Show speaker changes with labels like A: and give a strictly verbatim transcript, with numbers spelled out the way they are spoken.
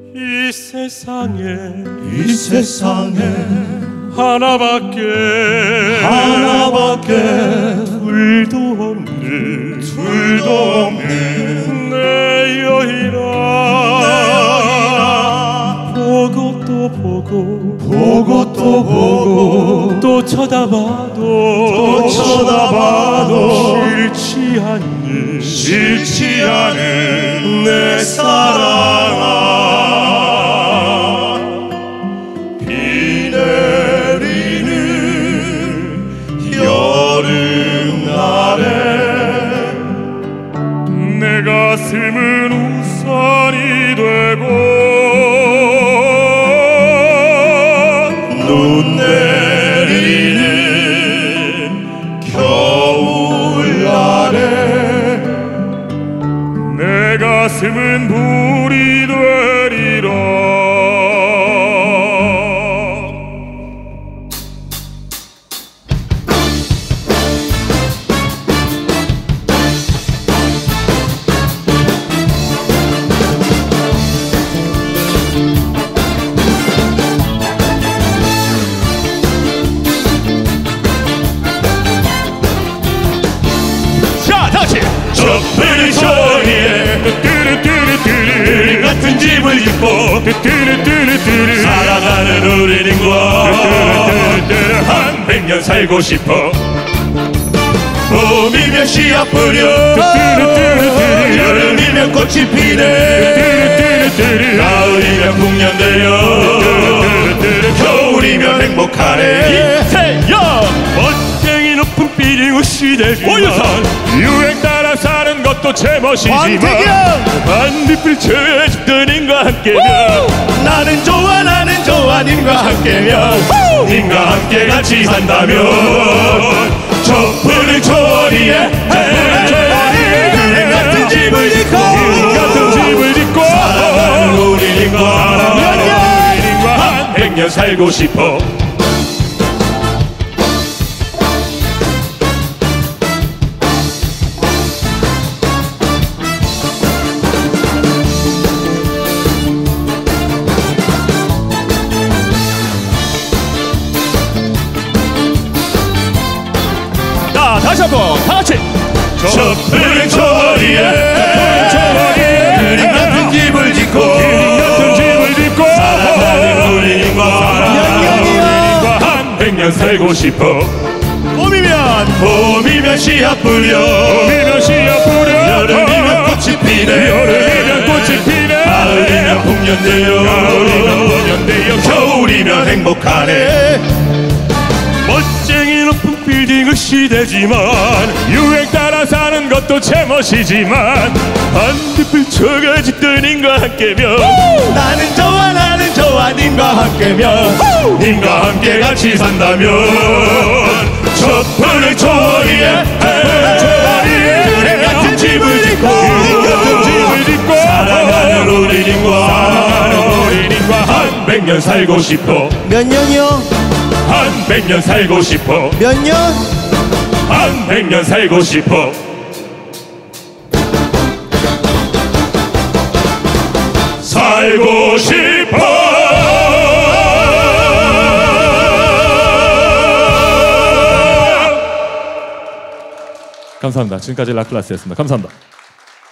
A: 이 세상에
B: 이 세상에
A: 하나밖에
B: 하나밖에
A: 둘도 없는
B: 둘도 없는
A: 내 여인아, 보고 또 보고
B: 보고 또 보고
A: 또 쳐다봐도
B: 또 쳐다봐도
A: 싫지 않는
B: 싫지 않은 내 사랑아, 비 내리는 여름날에
A: 내 가슴은 우산이 되고
B: 눈 내리는 겨울날에
A: 내 가슴은 불이 되리라.
B: 저 푸른 초리에 그림 같은 집을 짓고 살아가는 우리님과 한 백년 살고 싶어. 봄이면 씨앗 뿌려 여름이면 꽃이 피네 가을이면 풍년되려 겨울이면 행복하네.
A: 이태영 멋쟁이 높은 빌딩 시대지만 유행 따라 사는 것도 제멋이지만 반딧불 쳐에 집들님과 함께면
B: 나는 좋아 나는 좋아 님과 함께면 님과 함께 같이 산다면 저 푸른 초리에 그림 같은 집을 짓고
A: 같은 집을 짓고
B: 사랑하는 우리 님과
A: 우리님과
B: 한 백년 살고 싶어.
A: 다시 한번 다같이
B: 저 푸른 초리에 그림 같은 집을 짓고
A: 같은 집을 짓고
B: 사랑하는 우리님과
A: 한
B: 백년 살고 싶어.
A: 봄이면
B: 봄이면 씨앗 뿌려
A: 봄이면 씨앗 뿌려
B: 여름이면 꽃이 피네
A: 여름이면 꽃이 피네
B: 가을이면 풍년되어
A: 가을이면 풍년되어
B: 겨울이면 행복하네.
A: 멋쟁이 높은 빌딩은 시대지만 유행 따라 사는 것도 제멋이지만 반딧불 쳐가 집들님과 함께면
B: 나는 좋아 나는 좋아 님과 함께면 님과 함께 같이 산다면 저 푸른 초리에 그림 같은 집을 짓고
A: 같은 집을 짓고
B: 사랑하는 우리 님과
A: 사랑하는 우리님과
B: 한 백년 살고 싶어.
C: 몇 년이요?
B: 한 백년 살고 싶어.
C: 몇 년?
B: 한 백년 살고 싶어. 살고 싶어.
A: 감사합니다. 지금까지 라클라스였습니다. 감사합니다.